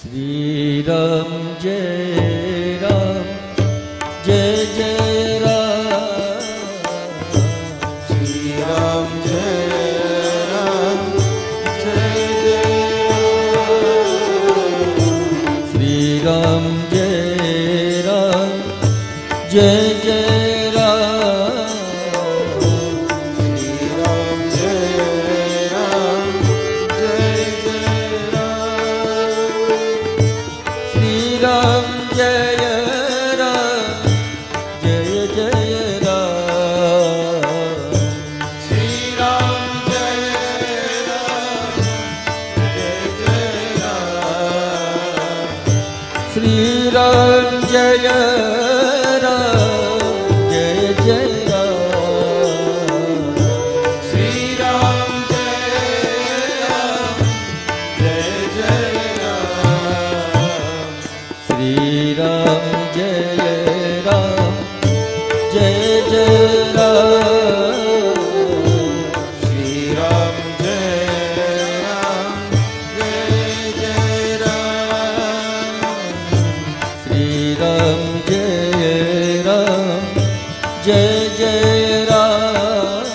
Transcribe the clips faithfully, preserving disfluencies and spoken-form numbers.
Shri Ram Jai Ram Jai Jai Ram. Shri Ram Jai Ram Jai Jai Ram. Shri Ram Jai Ram Jai Jai Ram. Shri Ram Jai Ram Jai Jai Ram. Shri Ram Jai Ram Jai Jai Ram. Shri Ram Jai Ram Jai Jai Ram. Shri Ram Jai Ram Jai Jai Ram. Shri Ram Jai Ram Jai Jai Ram. Shri Ram Jai Ram Jai Jai Ram. Shri Ram Jai Ram Jai Jai Ram. Shri Ram Jai Ram Jai Jai Ram.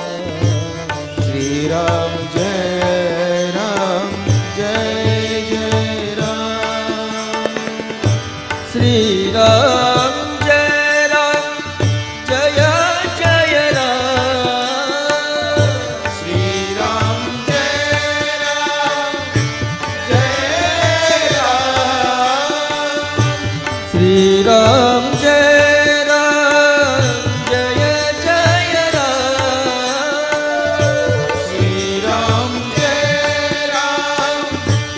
Shri Ram Jai Ram Jai Jai Ram. Shri Ram Jai Ram Jai Jai Ram. Shri Ram Jai Ram Jai Ram. Shri Ram Jai Ram Jai Jai Ram. Shri Ram Jai Ram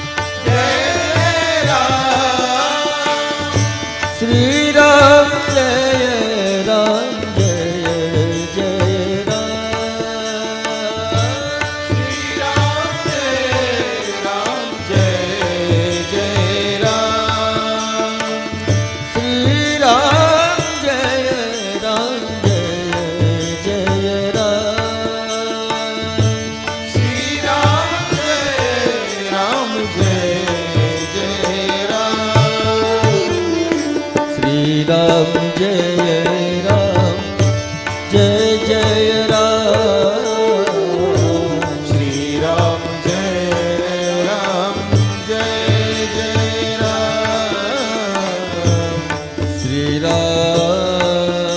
Jai Ram. Shri Ram Jai Ram Jai Jai Ram. Shri Ram Jai Ram Jai Jai Ram. Shri Ram Jai Ram Jai Jai Ram. Shri Ram Jai Ram Jai Jai Ram. Shri Ram Jai Ram Jai Jai Ram. Shri Ram Jai Ram Jai Jai Ram. Shri Ram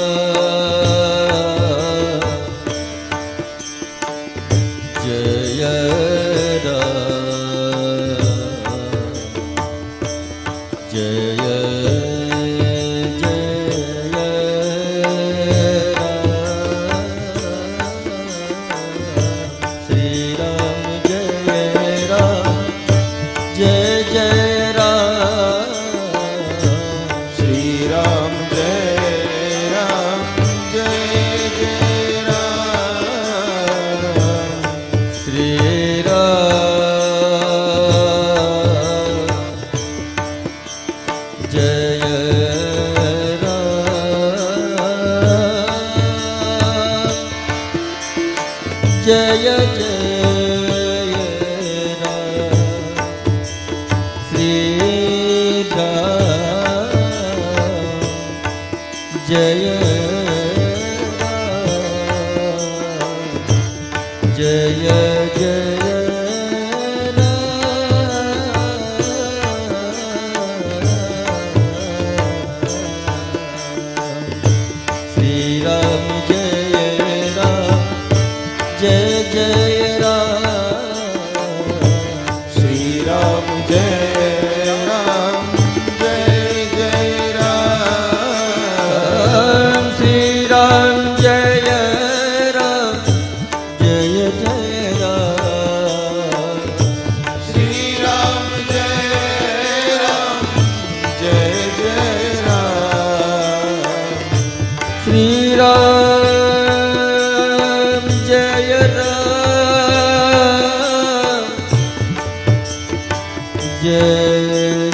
Jai Ram Jai Shri Ram Jai Ram Jai Jai Ram. Shri Ram Jai Ram Jai Jai Ram. Shri Ram Jai Ram Jai Jai Ram. Shri Ram Jai Ram Jai Jai Ram. Shri Ram Jai Ram Jai Jai Ram. Shri Ram Jai Ram Jai Jai Ram. Shri Ram Jai Ram Jai Jai Ram. Shri Ram Jai Ram Jai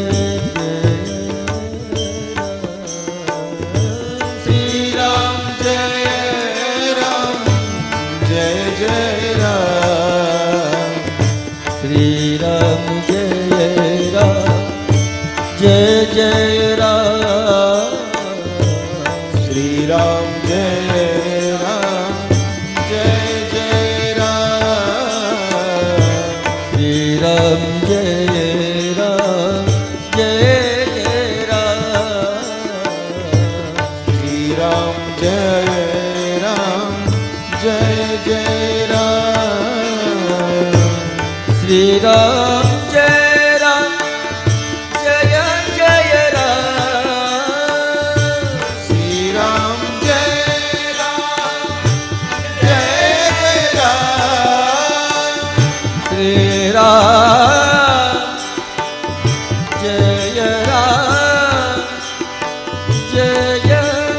Shri Ram Jai Ram Jai Jai Ram. Shri Ram Jai Ram Ram Jai Ram Jai Jai Ram Shri Ram Jai Ram Jai Jai Ram Shri Ram Jai Ram Jai Jai Ram Shri Ram Jai Ram Jai Jai Ram Shri Ram Jai Ram Jai Jai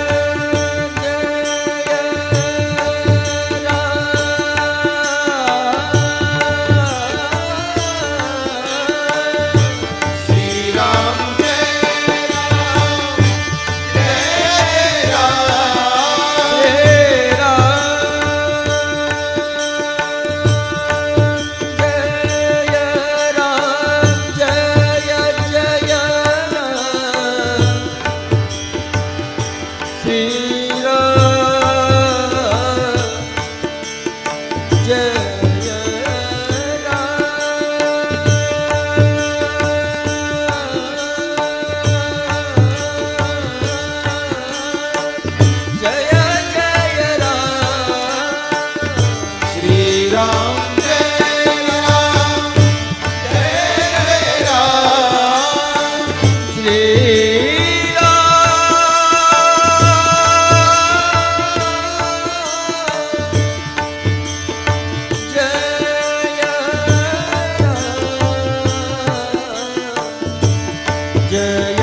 Shri Ram Jai Ram Jai Ram Jai Ram Jai Ram Jai Jai Ram Shri Ram Jai Shri Ram Jai Ram Jai Ram Shri Jai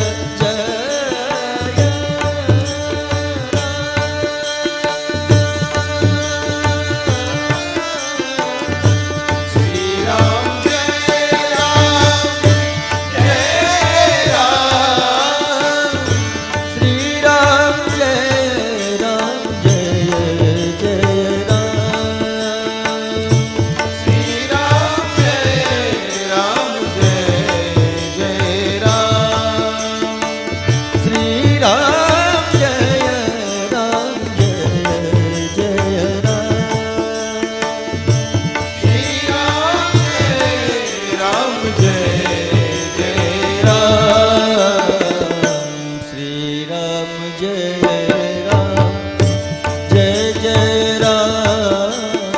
Shri Ram Jai Ram Jai Ram Shri Ram Jai Ram Jai Jai Ram Shri Ram Jai Ram Jai Jai Ram Shri Ram Jai Ram Jai Jai Ram Shri Ram Jai Ram Jai Jai Ram Shri Ram Jai Ram Jai Jai Ram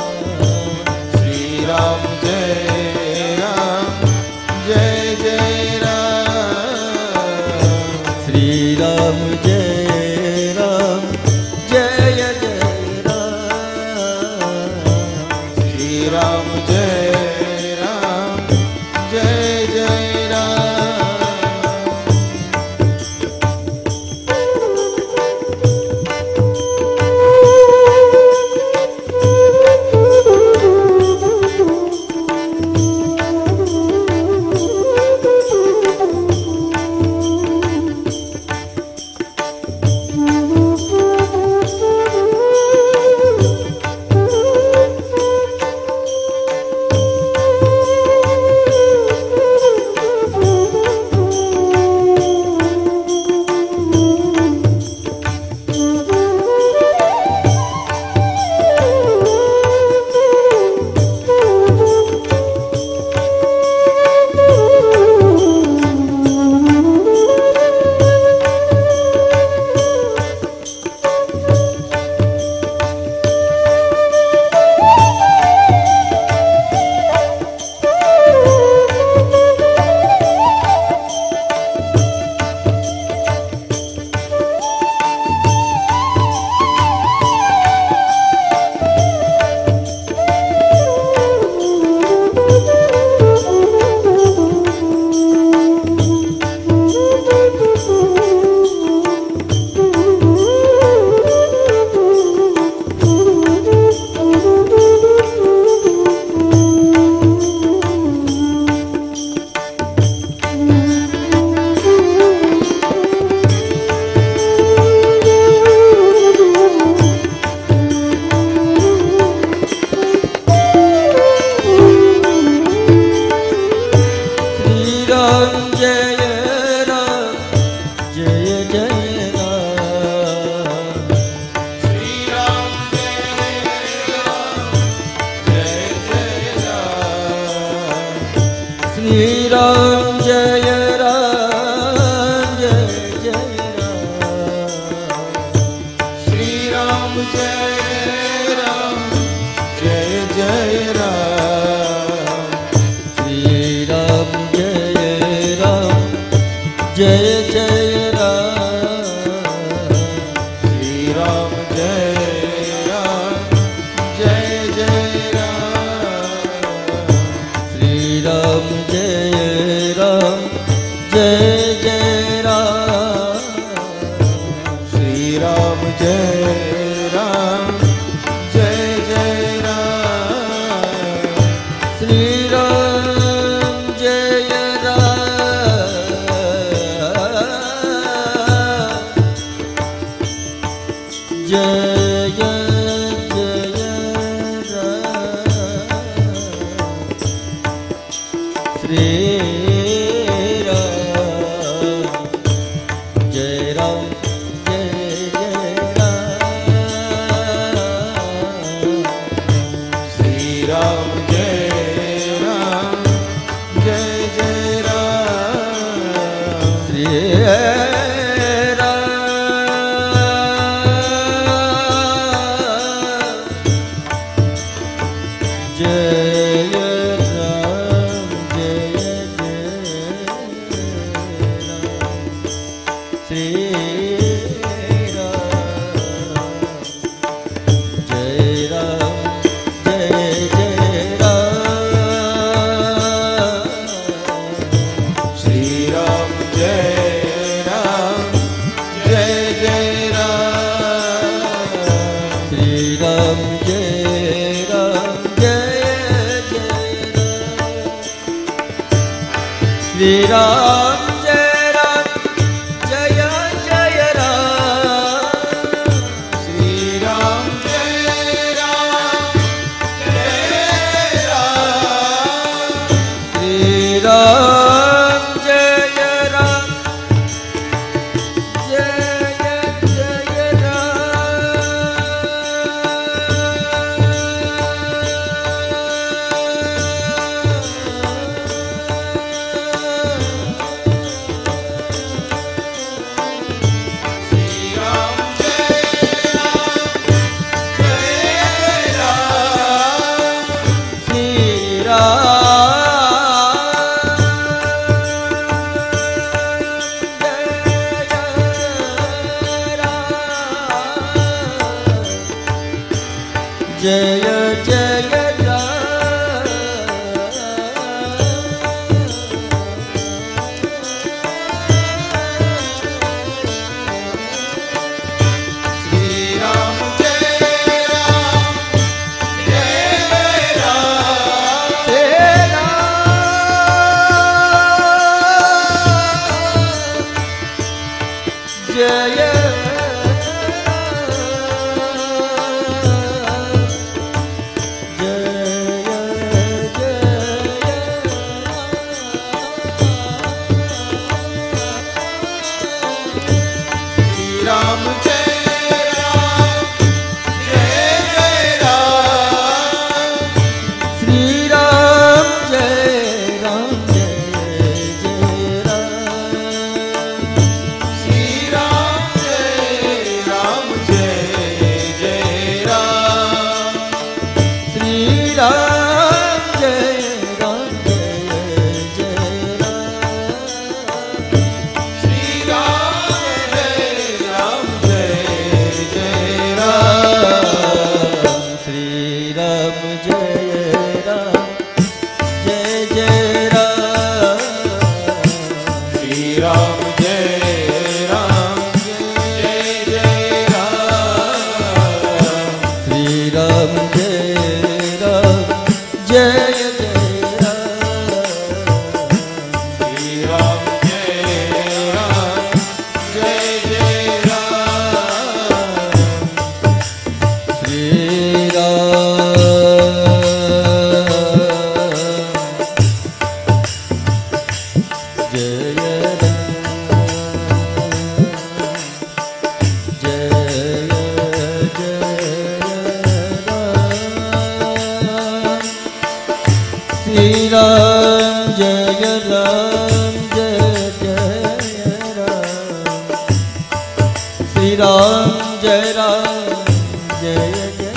Shri Ram Jai Ram Jai Jai Ram Shri Ram Jai Ram Jai Jai Ram Shri Ram Jai Ram Jai Jai Ram Shri Ram Jai Ram Jai Jai Ram Shri Ram Jai Ram Jai Jai Ram Shri Ram Jai Ram Jai Jai Ram Shri Ram Jai Ram Jai Jai Ram Shri Ram Jai Ram Jai Jai Ram Shri Ram Jai Ram Jai Jai Ram Shri Ram Jai Ram Jai Jai Ram Shri Ram Jai Ram Jai Jai Ram Shri Ram Jai Ram Jai Jai Ram Shri Shri Ram Jai Ram Jai Jai Ram Shri Ram Jai Ram Jai Ram Shri Ram Jai Ram Jai Jai Ram Jai Ram Jai Jai Ram Shri Ram Jai Ram Jai Jai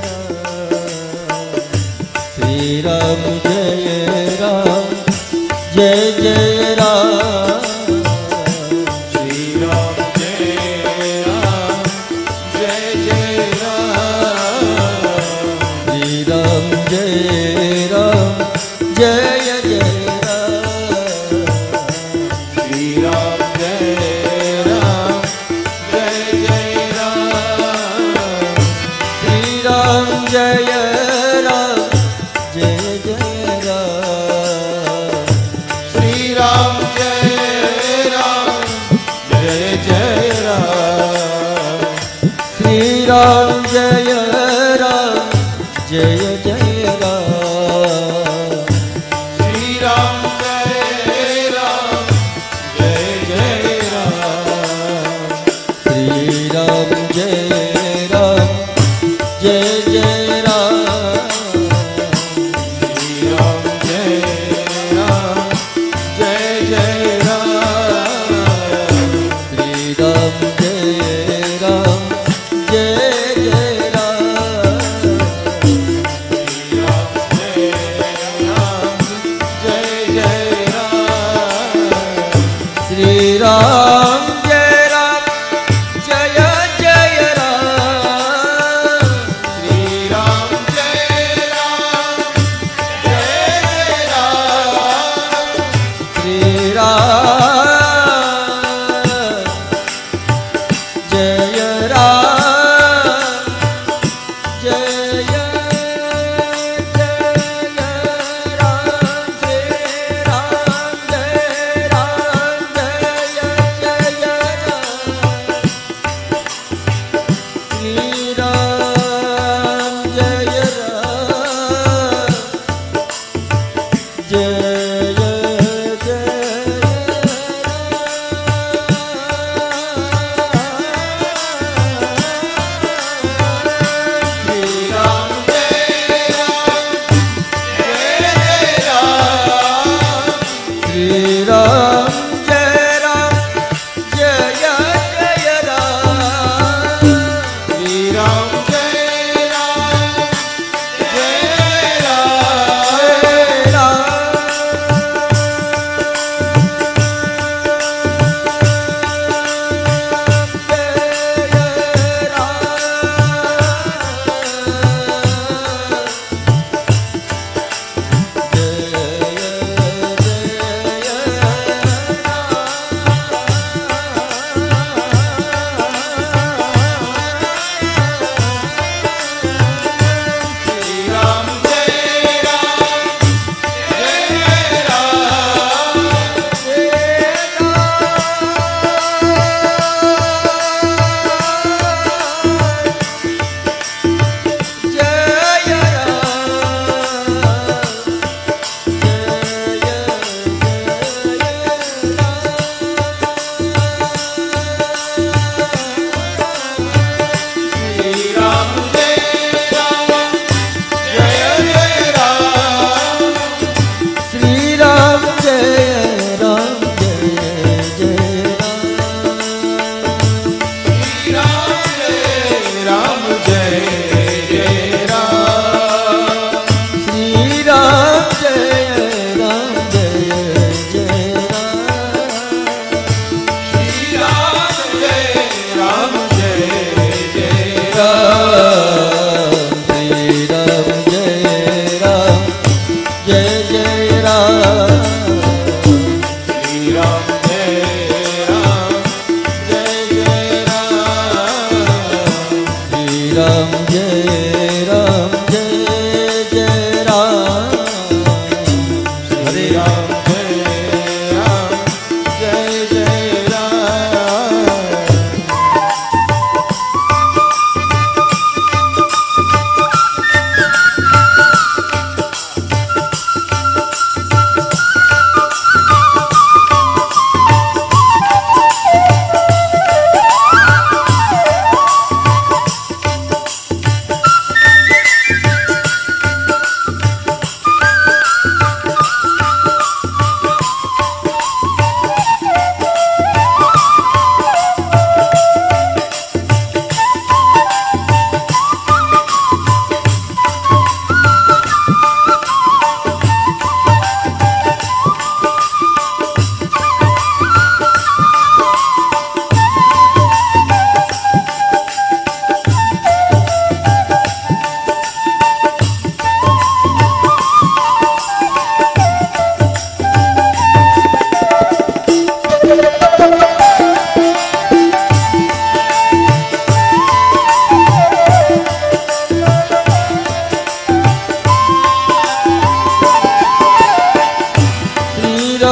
Ram Shri Ram Jai Ram Jai Jai Ram Shri Ram Jai Ram Jai Jai Ram Shri Ram Jai Ram Jai Jai Ram Shri Ram Jai Ram Jai Jai Ram Shri Ram Jai Ram Jai Jai Ram Shri Ram Jai Ram Jai Jai Ram Shri Ram Jai Ram Jai Jai Ram Shri Ram Jai Ram Jai Jai Ram Shri Ram Jai Ram Jai Jai Ram Shri Ram Jai Ram Jai Jai Ram Shri Ram Jai Ram Jai Jai Ram Shri Ram Jai Ram Jai Jai Ram Shri Ram Jai Ram Jai Jai Ram Shri Ram Jai Ram Jai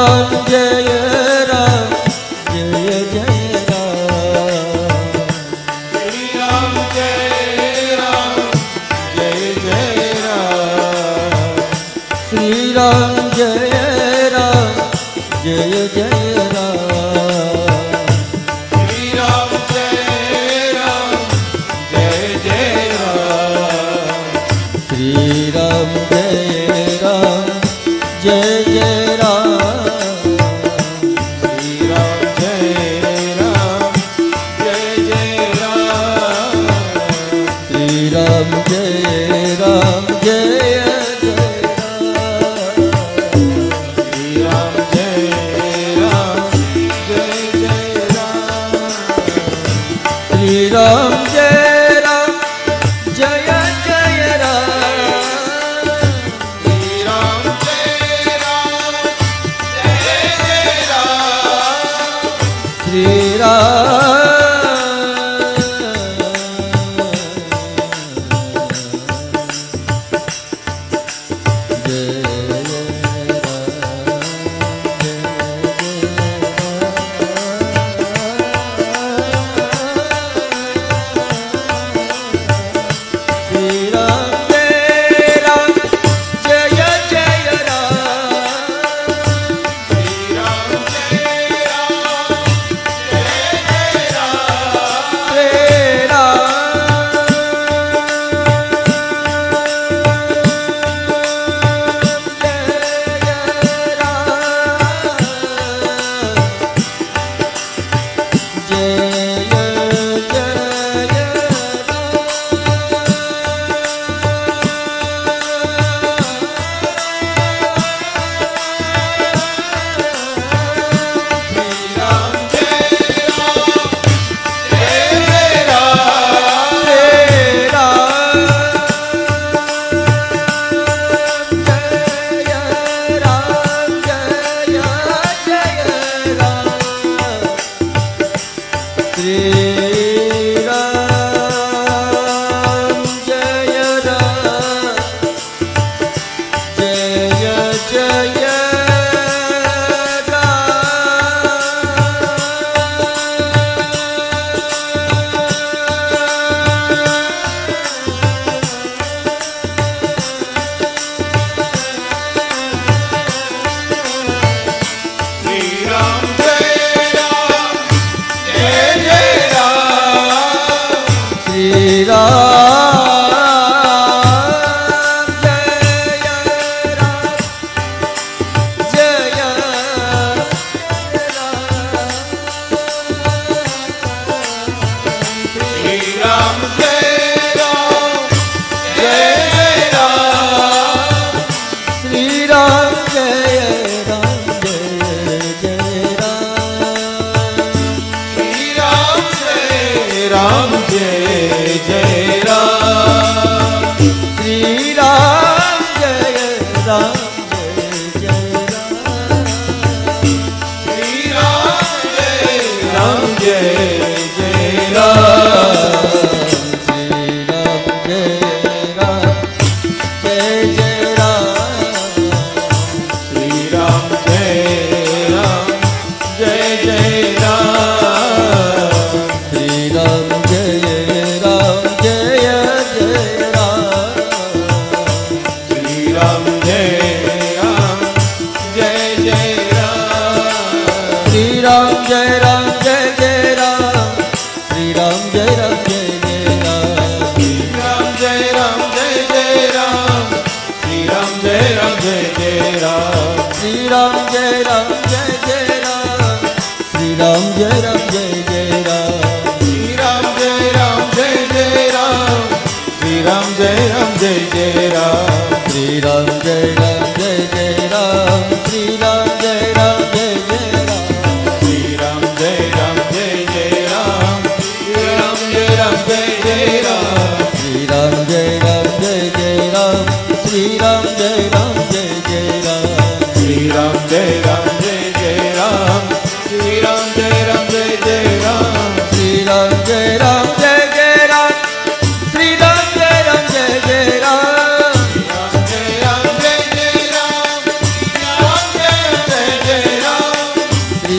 Ram Jai Ram Jai Jai Ram Shri Ram Jai Ram Jai Jai Ram Shri Ram Jai Ram Jai Jai Ram Shri Ram Jai Ram Jai Jai Ram Shri Ram Jai Ram Jai Jai Ram Shri Ram Jai Ram Jai Jai Ram Shri Ram Jai Ram Jai Jai Ram Shri Ram Jai Ram Jai Jai Ram Shri Ram Jai Ram Jai Jai Ram Shri Ram Jai Ram Jai Jai Ram Shri Ram Shri Ram Jai Ram Jai Jai Ram Shri Ram Jai Ram Jai Jai Ram Shri Ram Jai